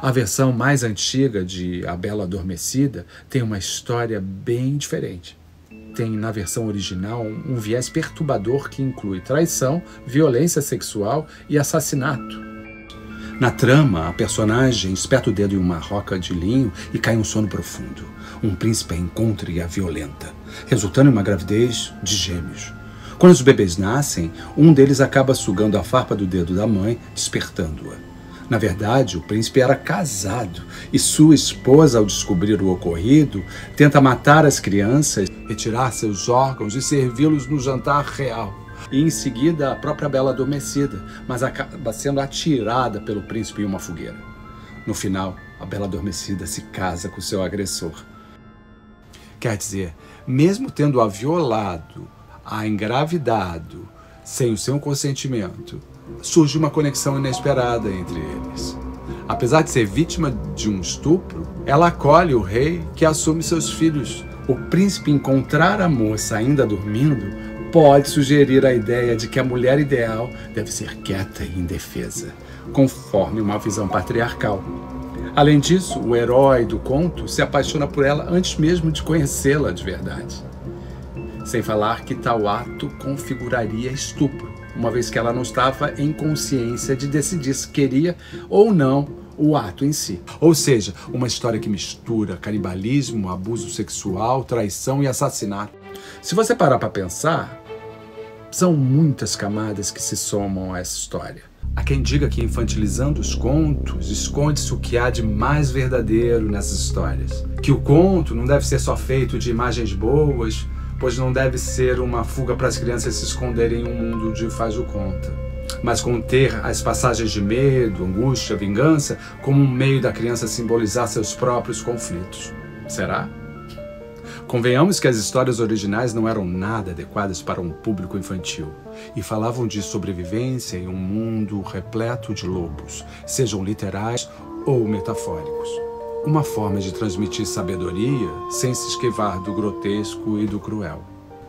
A versão mais antiga de A Bela Adormecida tem uma história bem diferente. Tem na versão original um viés perturbador que inclui traição, violência sexual e assassinato. Na trama, a personagem espeta o dedo em uma roca de linho e cai em um sono profundo. Um príncipe a encontra e a violenta, resultando em uma gravidez de gêmeos. Quando os bebês nascem, um deles acaba sugando a farpa do dedo da mãe, despertando-a. Na verdade, o príncipe era casado e sua esposa, ao descobrir o ocorrido, tenta matar as crianças, retirar seus órgãos e servi-los no jantar real. E em seguida, a própria Bela Adormecida, mas acaba sendo atirada pelo príncipe em uma fogueira. No final, a Bela Adormecida se casa com seu agressor. Quer dizer, mesmo tendo-a violado, a engravidado, sem o seu consentimento, surge uma conexão inesperada entre eles. Apesar de ser vítima de um estupro, ela acolhe o rei que assume seus filhos. O príncipe encontrar a moça ainda dormindo pode sugerir a ideia de que a mulher ideal deve ser quieta e indefesa, conforme uma visão patriarcal. Além disso, o herói do conto se apaixona por ela antes mesmo de conhecê-la de verdade. Sem falar que tal ato configuraria estupro, uma vez que ela não estava em consciência de decidir se queria ou não o ato em si. Ou seja, uma história que mistura canibalismo, abuso sexual, traição e assassinato. Se você parar para pensar, são muitas camadas que se somam a essa história. Há quem diga que infantilizando os contos, esconde-se o que há de mais verdadeiro nessas histórias. Que o conto não deve ser só feito de imagens boas, pois não deve ser uma fuga para as crianças se esconderem em um mundo de faz o conta, mas conter as passagens de medo, angústia, vingança, como um meio da criança simbolizar seus próprios conflitos. Será? Convenhamos que as histórias originais não eram nada adequadas para um público infantil e falavam de sobrevivência em um mundo repleto de lobos, sejam literais ou metafóricos. Uma forma de transmitir sabedoria sem se esquivar do grotesco e do cruel.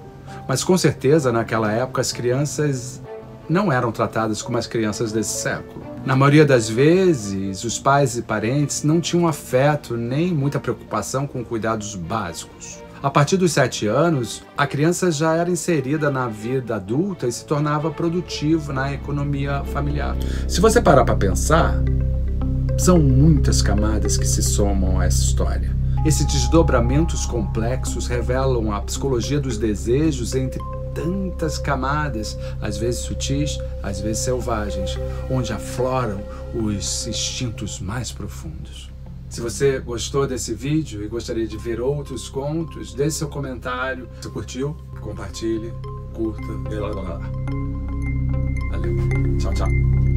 Mas com certeza, naquela época, as crianças não eram tratadas como as crianças desse século. Na maioria das vezes, os pais e parentes não tinham afeto nem muita preocupação com cuidados básicos. A partir dos 7 anos, a criança já era inserida na vida adulta e se tornava produtiva na economia familiar. Se você parar para pensar, são muitas camadas que se somam a essa história. Esses desdobramentos complexos revelam a psicologia dos desejos entre tantas camadas, às vezes sutis, às vezes selvagens, onde afloram os instintos mais profundos. Se você gostou desse vídeo e gostaria de ver outros contos, deixe seu comentário. Se curtiu, compartilhe, curta, blá blá blá. Valeu. Tchau, tchau.